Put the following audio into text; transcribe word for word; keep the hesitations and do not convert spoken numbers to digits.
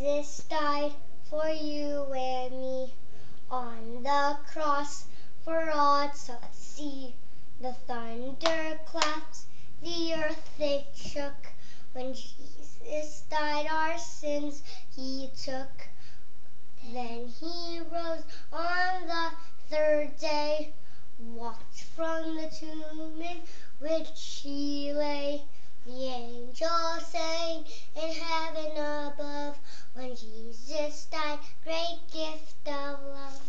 Jesus died for you and me on the cross for all to see. The thunder claps, the earth it shook. When Jesus died, our sins he took. Then he rose on the third day, walked from the tomb in which he lay. The angels sang in heaven above, when Jesus died, great gift of love.